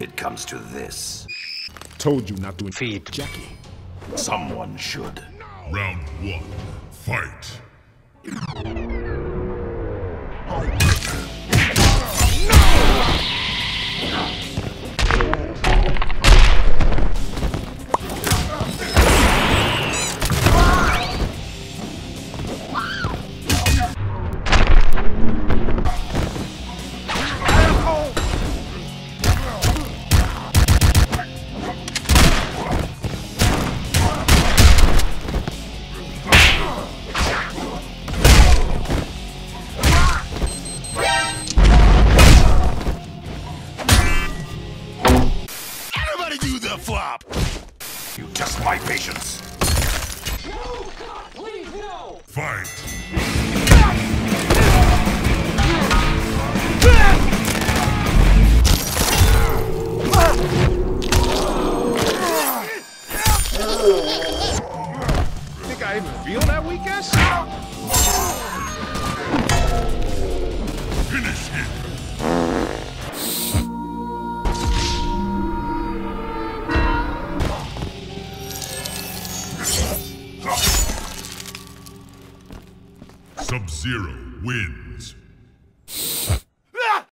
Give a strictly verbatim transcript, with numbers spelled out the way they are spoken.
it comes to this. Told you not to feed Jackie. Someone should. Round one, fight. Flop! You test my patience. No! God, please, no! Fight! Think I even feel that weakness? Finish him! Sub-Zero wins.